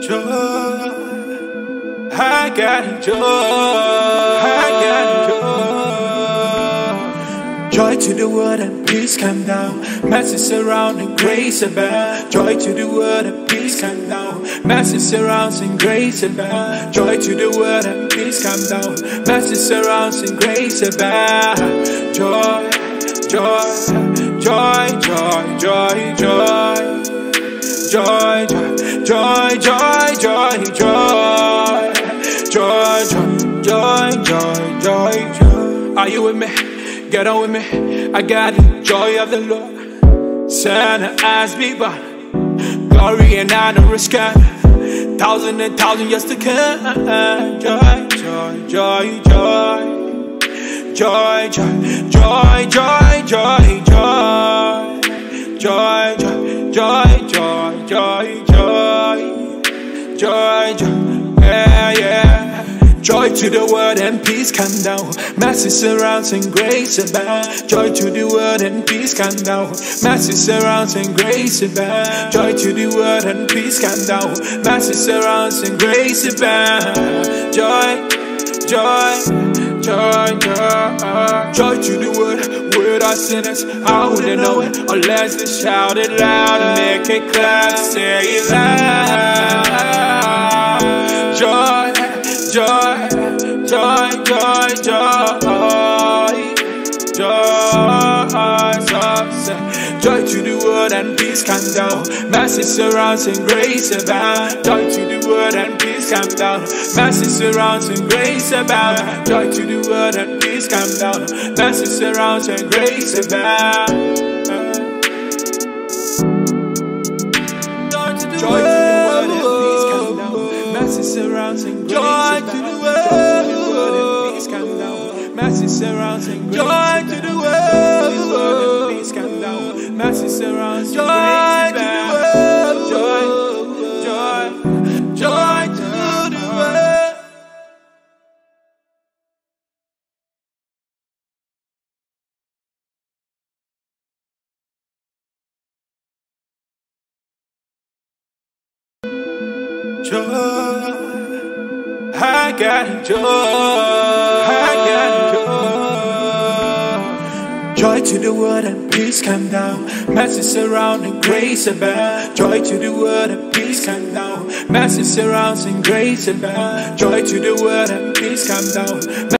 Joy, I got joy, I got joy. Joy to the world and peace come down. Mercy surrounding, grace abound. Joy to the world and peace come down. Mercy surrounds and grace abound. Joy to the world and peace come down. Mercy surrounds and grace abound. Joy, joy, joy, joy, joy, joy. Joy, joy, joy, joy, joy, joy, joy, joy, joy, joy, joy. Are you with me? Get on with me. I got the joy of the Lord. Santa eyes be but glory and honor is coming. Thousand and thousand years to come. Joy, joy, joy, joy, joy, joy, joy, joy, joy, joy, joy, joy, joy, joy, joy, joy, joy, yeah, yeah. Joy to the world and peace come down. Mercy surrounds and grace abound. Joy to the world and peace come down. Mercy surrounds and grace abound. Joy to the world and peace come down. Mercy surrounds and grace abound. Joy, joy, joy, joy, joy to the world. Without sinners, how would they know it? Unless they shout it loud and make it clear, say it loud. Joy, joy, joy, joy, joy, joy, joy to the world and peace come down. Mercy surrounds and grace abound. Joy to the world and peace come down. Mercy surrounds and grace abound. Joy to the world and peace come down. Mercy surrounds and grace abound. Joy to the world and peace come down. Mercy surrounds and grace abound. Joy to the world and peace come down. Mercy surrounds and grace abound. Joy to the world and peace come down. Mercy surrounds and grace abound. Joy, joy, joy to the world. Joy, I got joy, I got joy. Joy to the world and peace come down. Mercy surrounding, grace abound. Joy to the world and peace come down. Mercy surrounds and grace abound. Joy to the world and peace come down.